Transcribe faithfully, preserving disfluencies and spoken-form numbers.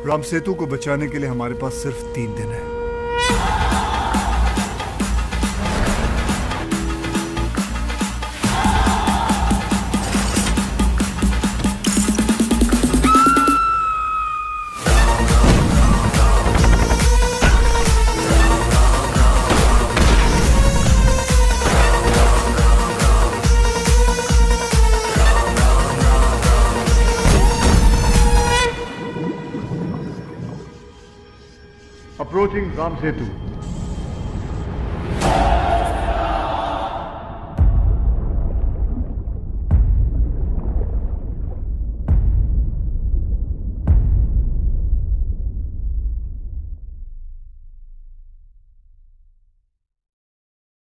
राम सेतु को बचाने के लिए हमारे पास सिर्फ तीन दिन है। Approaching Ram Setu.